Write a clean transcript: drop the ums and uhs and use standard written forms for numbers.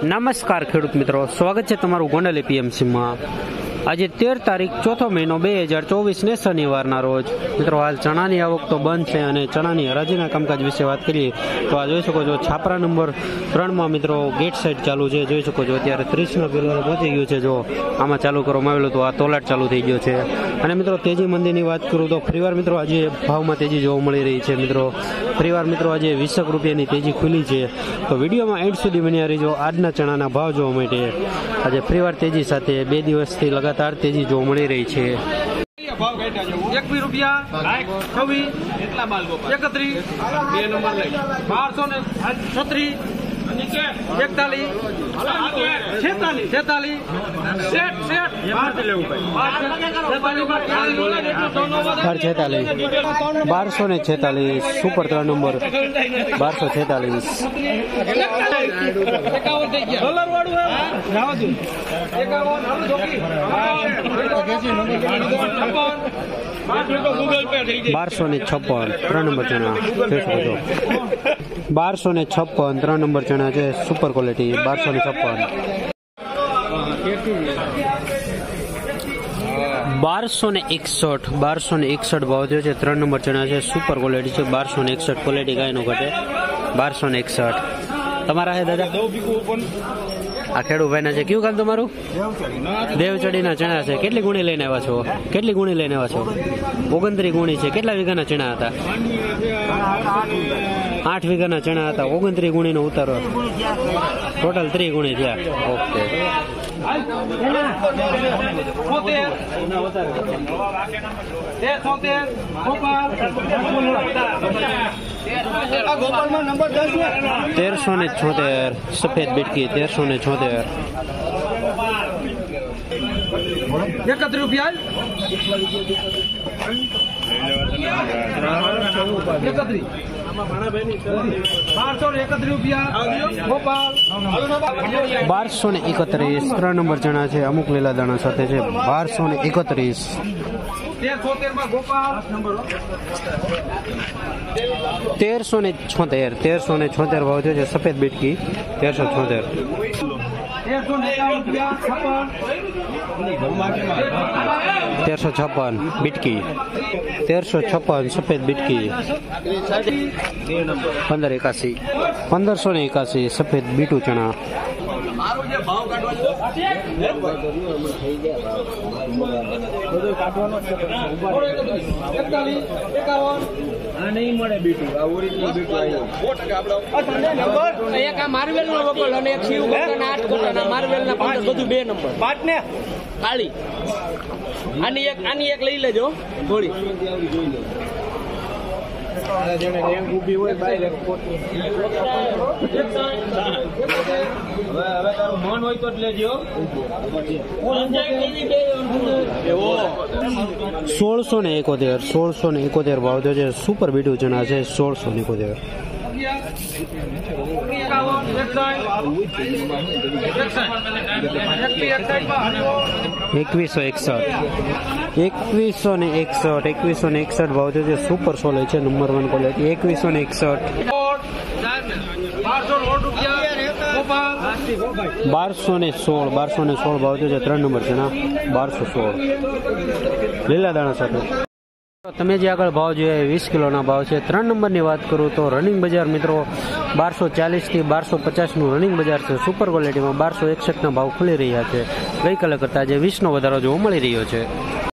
નમસ્કાર ખેડૂત મિત્રો, સ્વાગત છે તમારું ગોંડલ એપીએમસીમાં। આજે 13 તારીખ ચોથો મહિનો 2024 ને શનિવારના રોજ મિત્રો હાલ ચણાની આવક તો બંધ છે અને ચણાની હરાજીના કામકાજ વિશે વાત કરીએ તો આ જોઈ શકો છો છાપરા નંબર 3માં મિત્રો ગેટ સાઈડ ચાલુ છે। જોઈ શકો છો અત્યારે 30ના પિલર પહોંચી ગયું છે। જો આમાં ચાલુ કરવામાં આવેલું તો આ તોલાટ ચાલુ થઈ ગયો છે। અને મિત્રો તેજી મંદીની વાત કરું તો ફરીવાર મિત્રો આજે ભાવમાં તેજી જોવા મળી રહી છે। મિત્રો ફરીવાર મિત્રો આજે 20 રૂપિયાની તેજી ખુલી છે, તો વિડીયોમાં એન્ડ સુધી બન્યા રહેજો। આજના ચણાના ભાવ જોવા માટે આજે ફરીવાર તેજી સાથે 2 દિવસથી લગાતાર તેજી જોવા મળી રહી છે। 21 રૂપિયા 26 એટલા માલ 31 બે નંબર લઈ 1236 41 46 1246 સુપર 3 નંબર 1246 1256 3 નંબર ચણા 1256 3 નંબર ચણા છે સુપર ક્વોલિટી 1256 1261 ભાવ થયો છે। 3 નંબર ચણા છે સુપર ક્વોલિટી છે 1261 ક્વોલિટી કાંઈ નો ઘટે 1261 તમારા હે દાદા આ ખેડૂભાઈ ના છે। કયું કામ તમારું? દેવચડીના ચણા છે। કેટલી ગુણી લઈને આવ્યા છો? 29 ગુણી છે। કેટલા વીઘાના ચણા હતા? 8 વીઘાના ચણા હતા। 29 ગુણીનો ઉતારો, ટોટલ 30 ગુણી થયા। ઓકે નંબર 1376 સફેદ બીટકી 1376 31 રૂપિયા 1231 રૂપિયા 1231 3 નંબર ચણા છે અમુક લીલા દાણા સાથે છે 1231 1376 ભાવ થયો છે સફેદ બીટકી 1376 1356 બીટકી 1356 સફેદ બીટકી 1581 સફેદ બીટું ચણા 2 નંબર કાળી આની એક લઈ લેજો થોડી મન હોય તો લેજો 1671 ભાવ થયો છે સુપર બીટું ચણા છે 1671 2161 ભાવ થયો છે સુપર સોલે છે નંબર 1 ક્વોલિટી 2161 1216 ભાવ થયો છે 3 નંબર છે 1216 લીલા દાણા સાથે। તમે જે આગળ ભાવ જોયા 20 કિલોના ભાવ છે। 3 નંબરની વાત કરું તો રનિંગ બજાર મિત્રો 1240 થી 1250 નું રનિંગ બજાર છે। સુપર ક્વોલિટીમાં 1261 ના ભાવ ખુલી રહ્યા છે। ગઈકાલે કરતા આજે 20 નો વધારો જોવા મળી રહ્યો છે।